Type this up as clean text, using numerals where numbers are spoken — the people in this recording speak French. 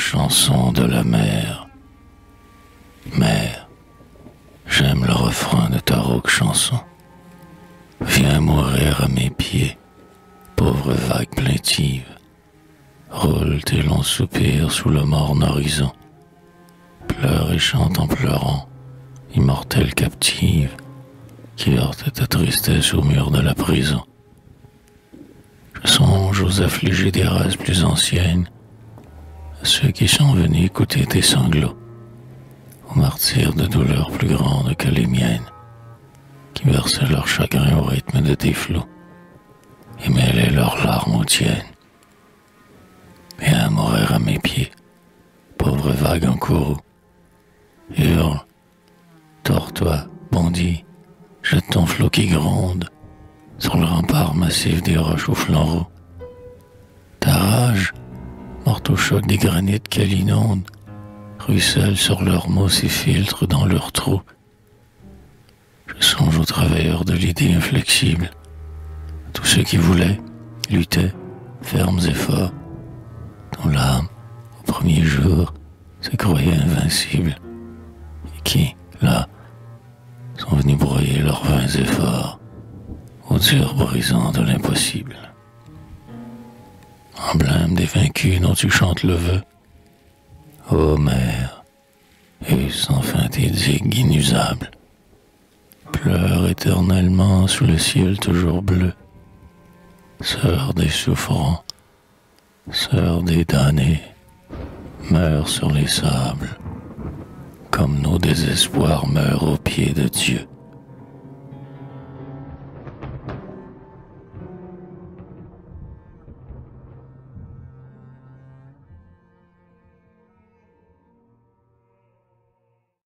chanson de la mer. Mer, j'aime le refrain de ta rauque chanson. Viens mourir à mes pieds, pauvre vague plaintive. Roule tes longs soupirs sous le morne horizon. Pleure et chante en pleurant, immortelle captive, qui heurte ta tristesse au mur de la prison. Je songe aux affligés des races plus anciennes, à ceux qui sont venus écouter tes sanglots, aux martyrs de douleurs plus grandes que les miennes, qui versaient leur chagrin au rythme de tes flots, et mêlaient leurs larmes aux tiennes. Viens mourir à mes pieds, pauvre vague en courroux. Hurle, tords-toi, bondis, jette ton flot qui gronde sur le rempart massif des roches au flanc roux. Ta rage, morte au choc des granites qu'elle inonde, ruisselle sur leurs mousse et filtre dans leurs trous. Je songe aux travailleurs de l'idée inflexible, tous ceux qui voulaient, luttaient, fermes et forts, dont l'âme, au premier jour, se croyait invincible, et qui, là, sont venus broyer leurs vains efforts au dur brisant de l'impossible. Emblème des vaincus dont tu chantes le vœu, ô mer, eussent enfin tes digues inusables, pleure éternellement sous le ciel toujours bleu, sœur des souffrants, sœur des damnés, meurs sur les sables, comme nos désespoirs meurent aux pieds de Dieu.